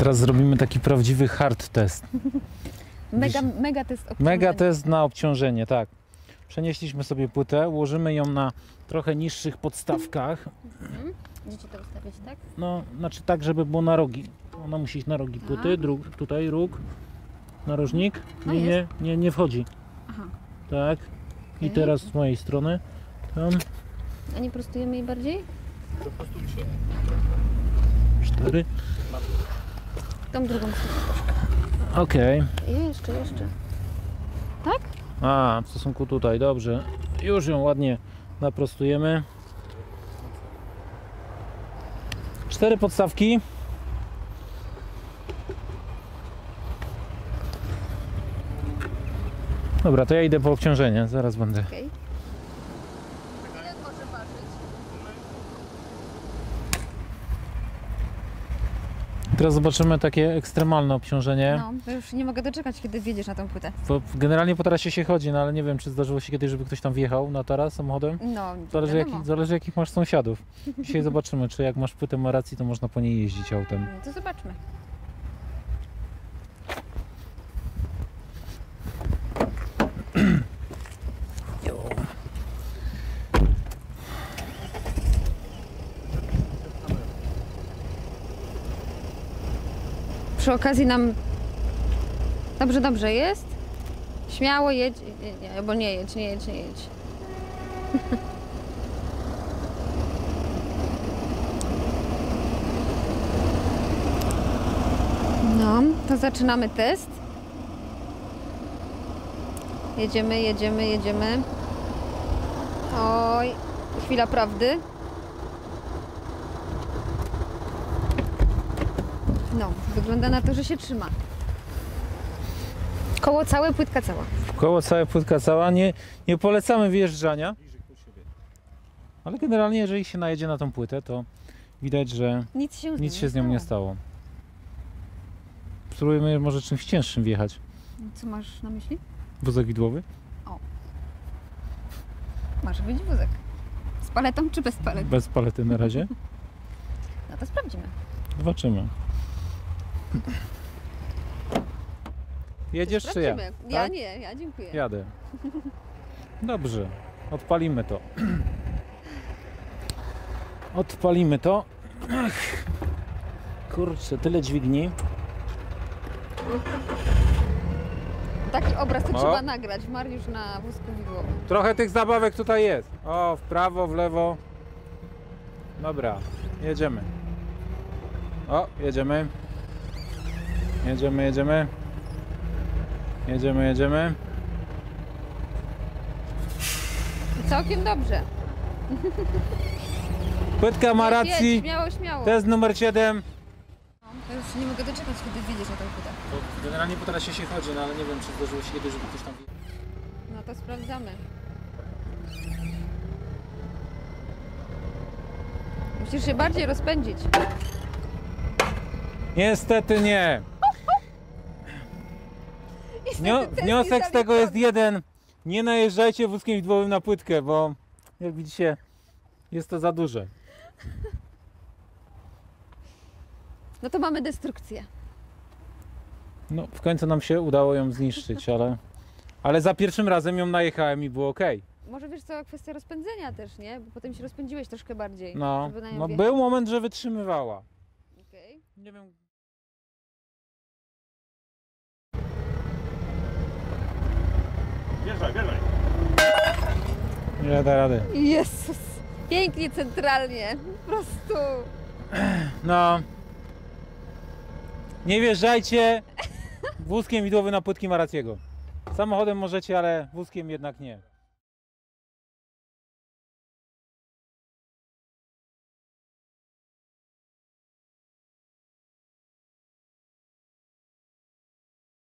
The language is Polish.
Teraz zrobimy taki prawdziwy hard test. Mega test obciążenia. Mega test na obciążenie, tak. Przenieśliśmy sobie płytę, ułożymy ją na trochę niższych podstawkach. Będziecie to ustawiać, tak? No, znaczy tak, żeby było na rogi. Ona musi iść na rogi płyty, tutaj róg, narożnik. No Nie wchodzi. Aha. Tak. I Okej. teraz z mojej strony. Tam. A nie prostujemy jej bardziej? Prostujcie. 4. Tą drugą stronę. Okej. Jeszcze. Tak? A, w stosunku tutaj, dobrze. Już ją ładnie naprostujemy. 4 podstawki. Dobra, to ja idę po obciążenie, zaraz będę. Okej. Ile może ważyć? Teraz zobaczymy takie ekstremalne obciążenie. No, to już nie mogę doczekać, kiedy wjedziesz na tą płytę. Bo generalnie po tarasie się chodzi, no ale nie wiem, czy zdarzyło się kiedyś, żeby ktoś tam wjechał na taras samochodem. No, Zależy jakich masz sąsiadów. Dzisiaj zobaczymy, czy jak masz płytę Maracji, to można po niej jeździć autem. To zobaczmy. Przy okazji nam... Dobrze jest. Śmiało jedź. Nie, albo nie jedź. No, to zaczynamy test. Jedziemy. Oj, chwila prawdy. No, wygląda na to, że się trzyma. Koło całe, płytka cała. Koło całe, płytka cała. Nie polecamy wjeżdżania. Ale generalnie, jeżeli się najedzie na tą płytę, to widać, że Nic się z nią nie stało. Spróbujemy może czymś cięższym wjechać. Co masz na myśli? Wózek widłowy? Może być wózek. Z paletą czy bez palety? Bez palety na razie. No to sprawdzimy. Zobaczymy. Jedziesz czy ja? Sprawdzimy. Tak? Ja nie, ja dziękuję. Jadę. Dobrze, odpalimy to. Odpalimy to. Ach. Kurczę, tyle dźwigni. Taki obraz to O. trzeba nagrać. Mariusz na wózku widłowym. Trochę tych zabawek tutaj jest. O, w prawo, w lewo. Dobra, jedziemy. O, jedziemy. Jedziemy. Całkiem dobrze. Płytka Maracji. Jedź, śmiało. Test numer 7. To już nie mogę doczekać, kiedy wjedziesz na tą płytę. Generalnie po tarasie się chodzi, no ale nie wiem, czy zdarzyło się kiedyś, żeby ktoś tam... No to sprawdzamy. Musisz się bardziej rozpędzić. Niestety nie. Wniosek z tego jest jeden. Nie najeżdżajcie wózkiem widłowym na płytkę, bo jak widzicie, jest to za duże. No to mamy destrukcję. No, w końcu nam się udało ją zniszczyć, ale za pierwszym razem ją najechałem i było ok. Może wiesz co, kwestia rozpędzenia też, nie? Bo potem się rozpędziłeś troszkę bardziej. No, żeby na nią no wjechać. był moment, że wytrzymywała. Okej. Nie wiem. Wjeżdżaj. Nie da rady. Jezus! Pięknie centralnie. Po prostu. No. Nie wjeżdżajcie wózkiem widłowym na płytki Maraciego. Samochodem możecie, ale wózkiem jednak nie.